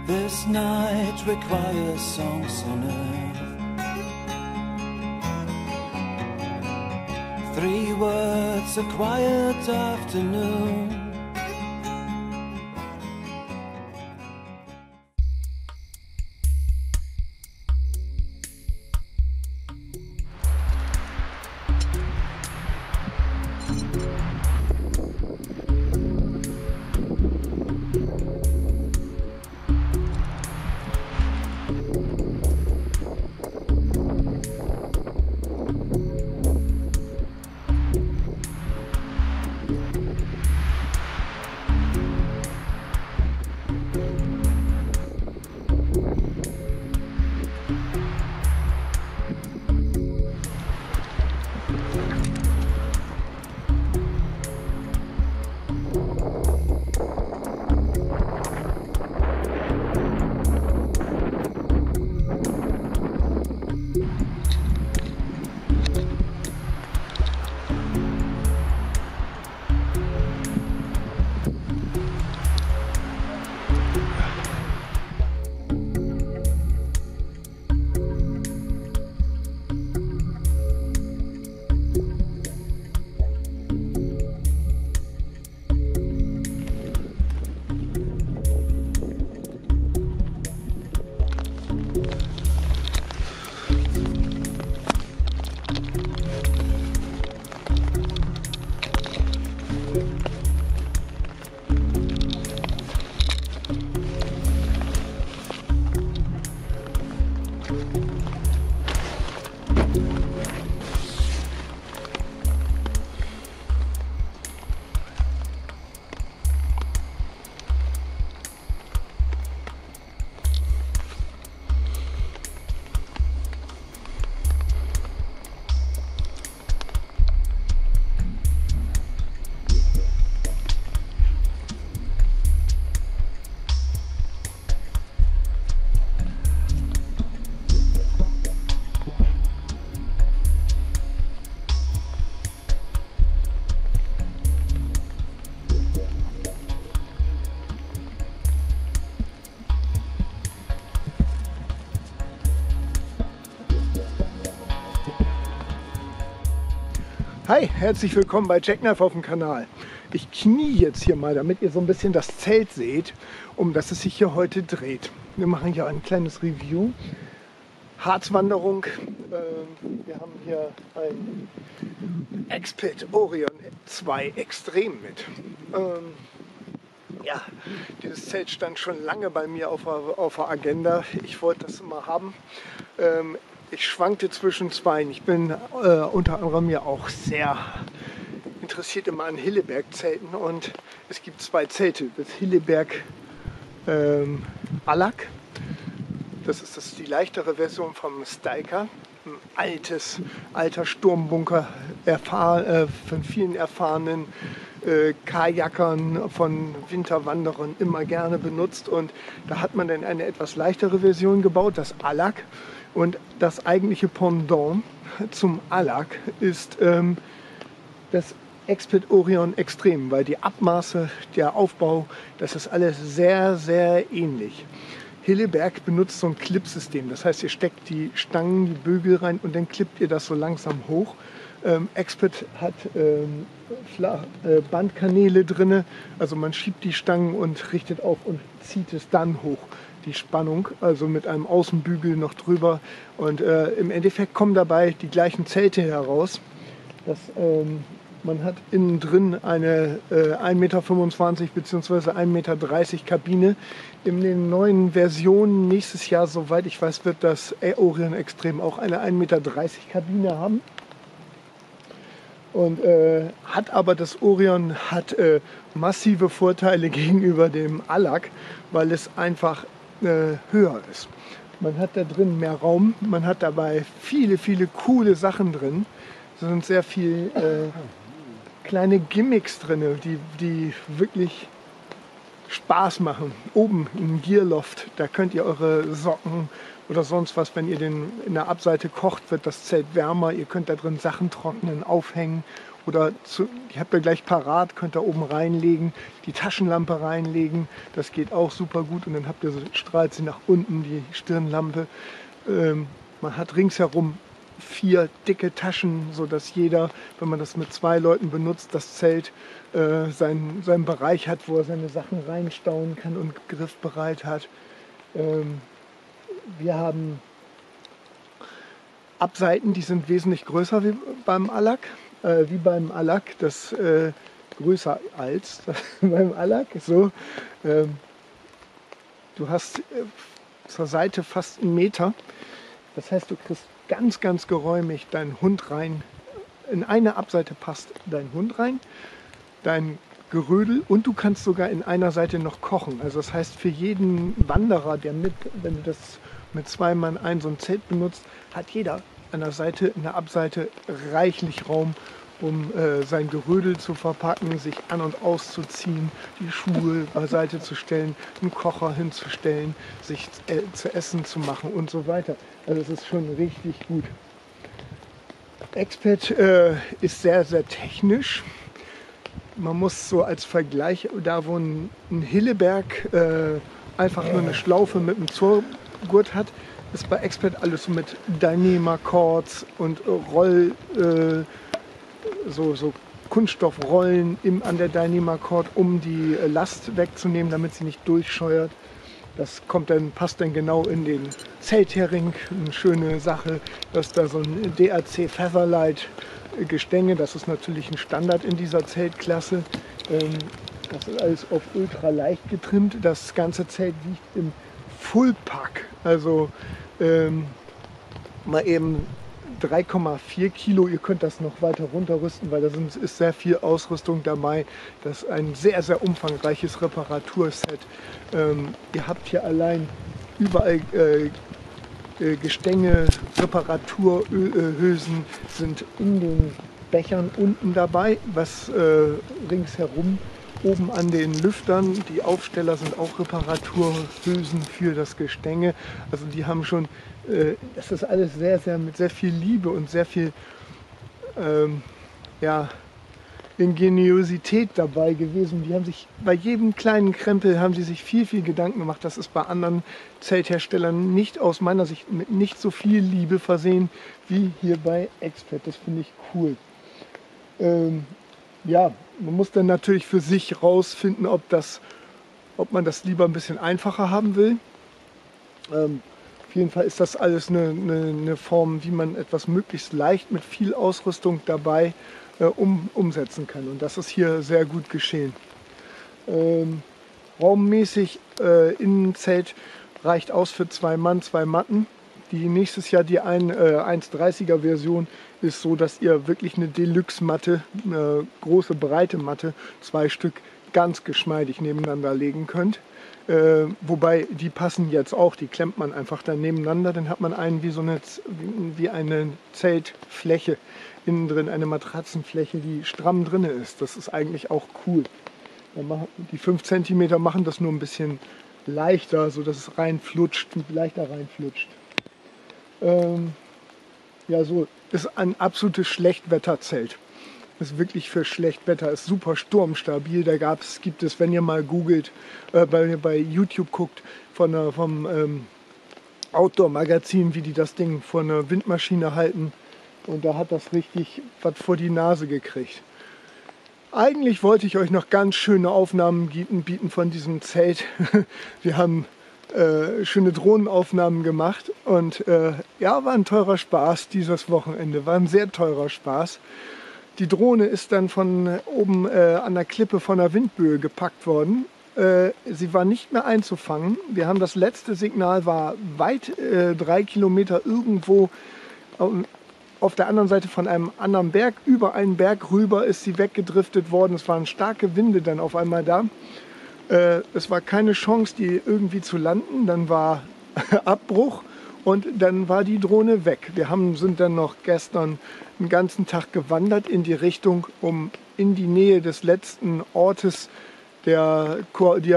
This night requires songs on earth. 3 words, a quiet afternoon. Hi, herzlich willkommen bei Jackknife auf dem Kanal. Ich knie jetzt hier mal, damit ihr so ein bisschen das Zelt seht, um das es sich hier heute dreht. Wir machen hier ein kleines Review. Harzwanderung. Wir haben hier ein Exped Orion 2 Extrem mit. Ja, dieses Zelt stand schon lange bei mir auf der Agenda. Ich wollte das immer haben. Ich schwankte zwischen zwei. Ich bin unter anderem ja auch sehr interessiert immer an Hilleberg-Zelten und es gibt 2 Zelte. Das Hilleberg Allak, das ist die leichtere Version vom Steiker. Ein alter Sturmbunker, von vielen erfahrenen Kajakern, von Winterwanderern immer gerne benutzt. Und da hat man dann eine etwas leichtere Version gebaut, das Allak. Und das eigentliche Pendant zum Allak ist das Exped Orion Extrem, weil die Abmaße, der Aufbau, das ist alles sehr, sehr ähnlich. Hilleberg benutzt so ein Clipsystem, das heißt, ihr steckt die Stangen, die Bügel rein und dann klippt ihr das so langsam hoch. Exped hat Bandkanäle drin, also man schiebt die Stangen und richtet auf und zieht es dann hoch. Die Spannung, also mit einem Außenbügel noch drüber. Und im Endeffekt kommen dabei die gleichen Zelte heraus. Man hat innen drin eine 1,25 Meter bzw. 1,30 Meter Kabine. In den neuen Versionen nächstes Jahr, soweit ich weiß, wird das Orion Extrem auch eine 1,30 Meter Kabine haben. Und das Orion hat massive Vorteile gegenüber dem Allak, weil es einfach höher ist. Man hat da drin mehr Raum, man hat dabei viele, viele coole Sachen drin. Es sind sehr viele kleine Gimmicks drin, die wirklich Spaß machen. Oben im Gearloft, da könnt ihr eure Socken oder sonst was, wenn ihr in der Abseite kocht, wird das Zelt wärmer. Ihr könnt da drin Sachen trocknen, aufhängen Oder die habt ihr gleich parat, könnt ihr oben reinlegen, die Taschenlampe reinlegen. Das geht auch super gut. Und dann habt ihr strahlt sie nach unten, die Stirnlampe. Man hat ringsherum 4 dicke Taschen, sodass jeder, wenn man das mit 2 Leuten benutzt, das Zelt seinen Bereich hat, wo er seine Sachen reinstauen kann und griffbereit hat. Wir haben Abseiten, die sind wesentlich größer wie beim Alak. Das größer als beim Alak. So, du hast zur Seite fast 1 Meter. Das heißt, du kriegst ganz, ganz geräumig deinen Hund rein. In eine Abseite passt dein Hund rein, dein Gerödel, und du kannst sogar in einer Seite noch kochen. Also das heißt, für jeden Wanderer, wenn du das mit 2 Mann so ein Zelt benutzt, hat jeder an der Seite, in der Abseite reichlich Raum, um sein Gerödel zu verpacken, sich an- und auszuziehen, die Schuhe beiseite zu stellen, einen Kocher hinzustellen, sich zu essen zu machen und so weiter. Also es ist schon richtig gut. Expert ist sehr, sehr technisch. Man muss so als Vergleich, da wo ein Hilleberg einfach nur eine Schlaufe mit einem Zurgurt hat, ist bei Expert alles so mit Dyneema-Cords und so Kunststoffrollen an der Dyneema-Cord, um die Last wegzunehmen, damit sie nicht durchscheuert. Das passt dann genau in den Zelthering. Eine schöne Sache, dass da so ein DAC Featherlight Gestänge, das ist natürlich ein Standard in dieser Zeltklasse. Das ist alles auf ultra leicht getrimmt. Das ganze Zelt wiegt im Fullpack, also mal eben 3,4 Kilo. Ihr könnt das noch weiter runterrüsten, weil da ist sehr viel Ausrüstung dabei. Das ist ein sehr, sehr umfangreiches Reparaturset. Ihr habt hier allein überall Gestänge, Reparaturhülsen sind in den Bechern unten dabei, was ringsherum oben an den Lüftern, die Aufsteller sind auch Reparaturhülsen für das Gestänge. Also die haben schon, das ist alles sehr, sehr mit sehr viel Liebe und sehr viel Ingeniosität dabei gewesen. Die haben sich bei jedem kleinen Krempel haben sie sich viel, viel Gedanken gemacht. Das ist bei anderen Zeltherstellern nicht, aus meiner Sicht, mit nicht so viel Liebe versehen wie hier bei Expert. Das finde ich cool. Man muss dann natürlich für sich rausfinden, ob man das lieber ein bisschen einfacher haben will. Auf jeden Fall ist das alles eine Form, wie man etwas möglichst leicht mit viel Ausrüstung dabei umsetzen kann. Und das ist hier sehr gut geschehen. Raummäßig Innenzelt reicht aus für 2 Mann, 2 Matten. Nächstes Jahr die 1,30er Version ist so, dass ihr wirklich eine Deluxe-Matte, eine große breite Matte, 2 Stück ganz geschmeidig nebeneinander legen könnt. Wobei die passen jetzt auch, die klemmt man einfach dann nebeneinander, dann hat man wie eine Zeltfläche innen drin, eine Matratzenfläche, die stramm drin ist. Das ist eigentlich auch cool. Die 5 cm machen das nur ein bisschen leichter, sodass es leichter reinflutscht. So ist ein absolutes Schlechtwetterzelt. Ist wirklich für Schlechtwetter, ist super sturmstabil. Gibt es, wenn ihr mal googelt, bei YouTube guckt, vom Outdoor-Magazin, wie die das Ding vor einer Windmaschine halten. Und da hat das richtig was vor die Nase gekriegt. Eigentlich wollte ich euch noch ganz schöne Aufnahmen bieten von diesem Zelt. Wir haben schöne Drohnenaufnahmen gemacht und war ein teurer Spaß dieses Wochenende. War ein sehr teurer Spaß. Die Drohne ist dann von oben an der Klippe von der Windböe gepackt worden. Sie war nicht mehr einzufangen. Wir haben das letzte Signal, war weit 3 Kilometer irgendwo auf der anderen Seite von einem anderen Berg. Über einen Berg rüber ist sie weggedriftet worden. Es waren starke Winde dann auf einmal da. Es war keine Chance, die irgendwie zu landen. Dann war Abbruch und dann war die Drohne weg. Wir sind dann noch gestern den ganzen Tag gewandert in die Richtung, um in die Nähe des letzten Ortes der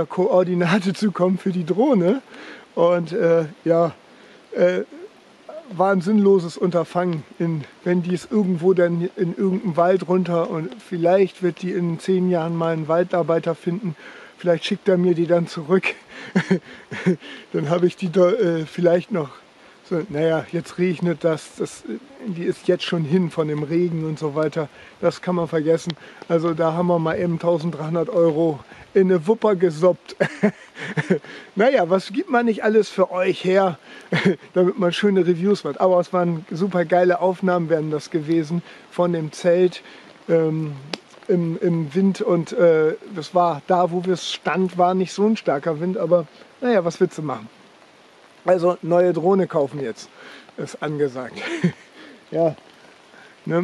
Koordinate zu kommen für die Drohne. Und war ein sinnloses Unterfangen, wenn die es irgendwo dann in irgendeinem Wald runter und vielleicht wird die in 10 Jahren mal einen Waldarbeiter finden, vielleicht schickt er mir die dann zurück, dann habe ich die vielleicht noch, so, naja, jetzt regnet die ist jetzt schon hin von dem Regen und so weiter, das kann man vergessen, also da haben wir mal eben 1.300 € in eine Wupper gesoppt. Naja, was gibt man nicht alles für euch her, damit man schöne Reviews macht. Aber es waren super geile Aufnahmen, wären das gewesen von dem Zelt im Wind. Und das war da, wo wir stand, war nicht so ein starker Wind. Aber naja, was willst du machen? Also neue Drohne kaufen jetzt, ist angesagt. Ja, ne?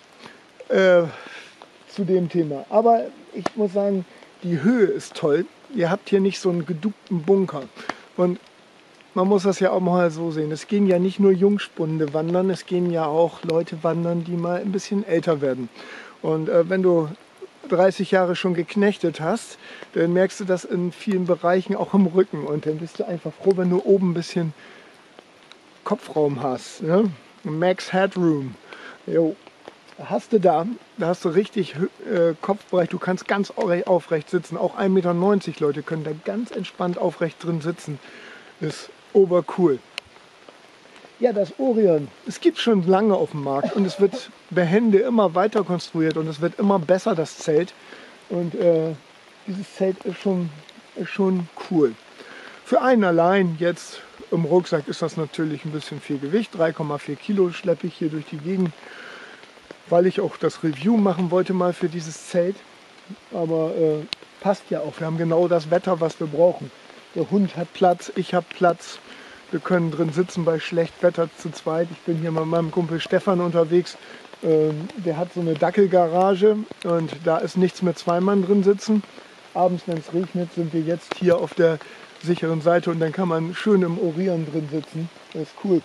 Zu dem Thema. Aber ich muss sagen, die Höhe ist toll. Ihr habt hier nicht so einen geduckten Bunker. Und man muss das ja auch mal so sehen. Es gehen ja nicht nur Jungspunde wandern, es gehen ja auch Leute wandern, die mal ein bisschen älter werden. Und wenn du 30 Jahre schon geknechtet hast, dann merkst du das in vielen Bereichen auch im Rücken. Und dann bist du einfach froh, wenn du oben ein bisschen Kopfraum hast. Ne? Max Headroom. Jo. Hast du da hast du richtig Kopfbereich, du kannst ganz aufrecht sitzen, auch 1,90 Meter Leute können da ganz entspannt aufrecht drin sitzen, ist obercool. Ja, das Orion, es gibt schon lange auf dem Markt und es wird behende immer weiter konstruiert und es wird immer besser, das Zelt, und dieses Zelt ist schon cool. Für einen allein jetzt im Rucksack ist das natürlich ein bisschen viel Gewicht, 3,4 Kilo schleppe ich hier durch die Gegend, weil ich auch das Review machen wollte mal für dieses Zelt. Aber passt ja auch. Wir haben genau das Wetter, was wir brauchen. Der Hund hat Platz, ich habe Platz. Wir können drin sitzen bei schlechtem Wetter zu zweit. Ich bin hier mit meinem Kumpel Stefan unterwegs. Der hat so eine Dackelgarage und da ist nichts mit 2 Mann drin sitzen. Abends, wenn es regnet, sind wir jetzt hier auf der sicheren Seite und dann kann man schön im Orion drin sitzen. Das ist cool.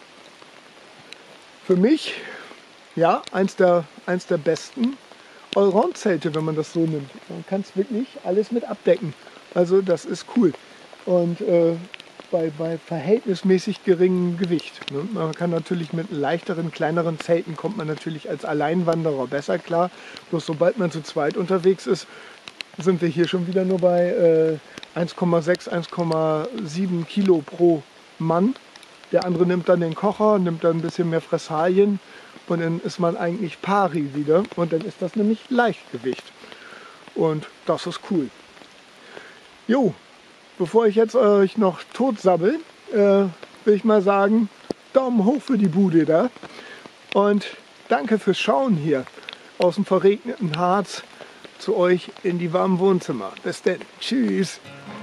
Für mich, ja, eins der besten Allround-Zelte, wenn man das so nimmt. Man kann es wirklich alles mit abdecken. Also das ist cool. Und bei verhältnismäßig geringem Gewicht. Ne? Man kann natürlich mit leichteren, kleineren Zelten kommt man natürlich als Alleinwanderer besser klar. Bloß sobald man zu zweit unterwegs ist, sind wir hier schon wieder nur bei 1,6, 1,7 Kilo pro Mann. Der andere nimmt dann den Kocher, nimmt dann ein bisschen mehr Fressalien und dann ist man eigentlich pari wieder und dann ist das nämlich Leichtgewicht. Und das ist cool. Jo, bevor ich jetzt euch noch totsabbel, will ich mal sagen, Daumen hoch für die Bude da und danke fürs Schauen hier aus dem verregneten Harz zu euch in die warmen Wohnzimmer. Bis denn. Tschüss.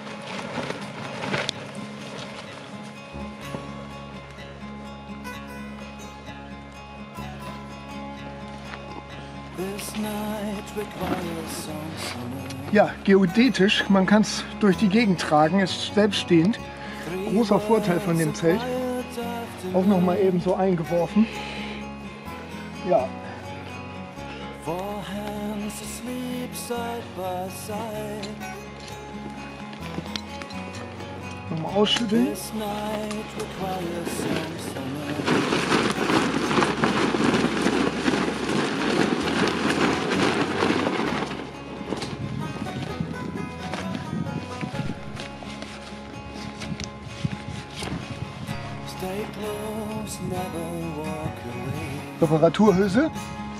Ja, geodätisch, man kann es durch die Gegend tragen, ist selbststehend. Großer Vorteil von dem Zelt. Auch noch mal eben so eingeworfen. Ja. Nochmal ausschütteln. Reparaturhülse.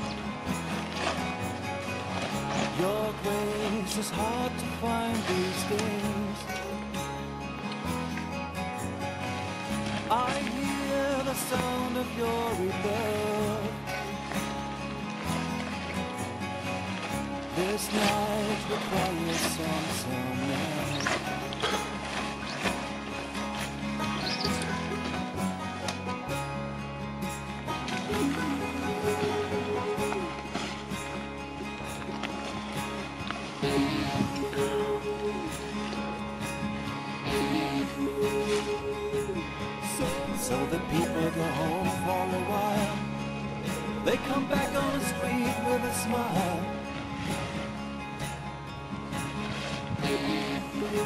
So the people go home for a while. They come back on the street with a smile.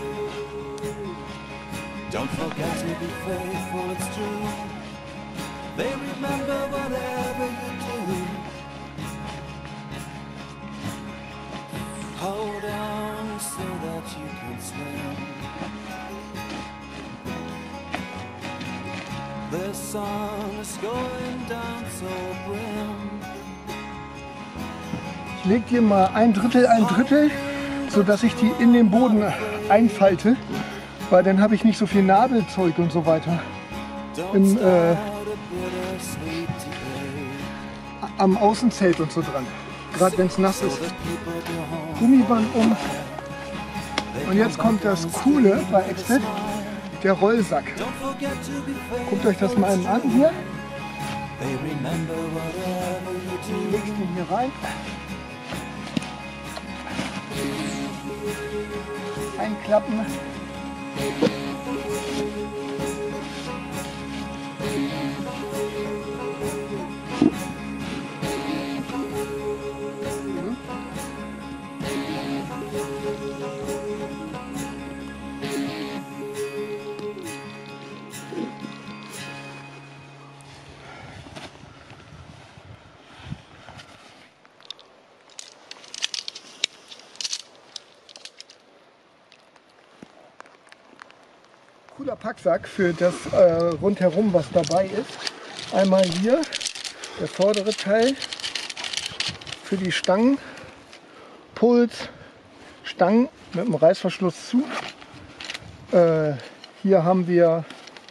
Don't forget to be faithful, it's true. They remember whatever you do. Hold on so that you can swim. The sun is going down so grim. Ich lege die mal ein Drittel, sodass ich die in den Boden einfalte, weil dann habe ich nicht so viel Nadelzeug und so weiter am Außenzelt und so dran, gerade wenn es nass ist. Gummiband um. Und jetzt kommt das Coole bei Exit, der Rollsack. Guckt euch das mal an hier. Legst den hier rein. Einklappen. Cooler Packsack für das rundherum, was dabei ist. Einmal hier der vordere Teil für die Stangen, Puls, Stangen mit dem Reißverschluss zu. Hier haben wir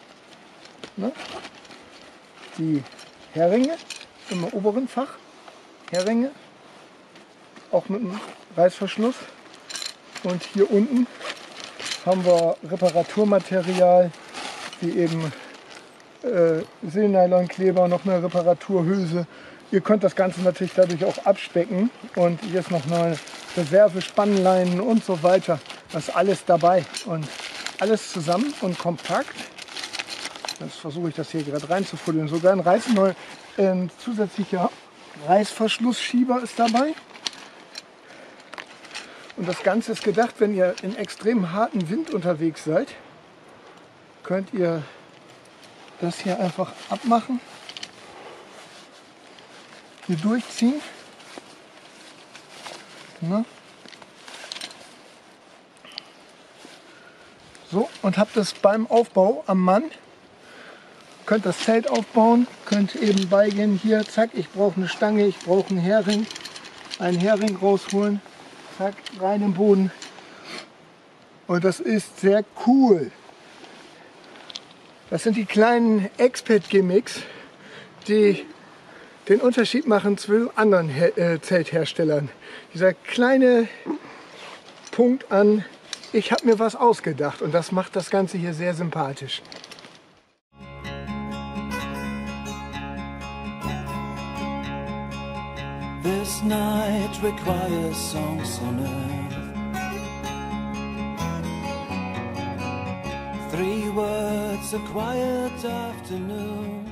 die Heringe im oberen Fach. Heringe, auch mit dem Reißverschluss. Und hier unten haben wir Reparaturmaterial, wie eben Silnylonkleber, noch eine Reparaturhülse. Ihr könnt das Ganze natürlich dadurch auch abspecken. Und hier ist noch eine Reserve, Spannleinen und so weiter. Das ist alles dabei. Und alles zusammen und kompakt. Jetzt versuche ich das hier gerade reinzufuddeln. Sogar ein zusätzlicher Reißverschlussschieber ist dabei. Und das Ganze ist gedacht, wenn ihr in extrem harten Wind unterwegs seid, könnt ihr das hier einfach abmachen, hier durchziehen. Ne? So, und habt das beim Aufbau am Mann. Könnt das Zelt aufbauen, könnt eben beigehen, hier, zack, ich brauche eine Stange, ich brauche einen Hering rausholen. Zack, rein im Boden. Und das ist sehr cool. Das sind die kleinen Expert-Gimmicks, die den Unterschied machen zu anderen Zeltherstellern. Dieser kleine Punkt an, ich habe mir was ausgedacht, und das macht das Ganze hier sehr sympathisch. This night requires songs on earth. 3 words, a quiet afternoon.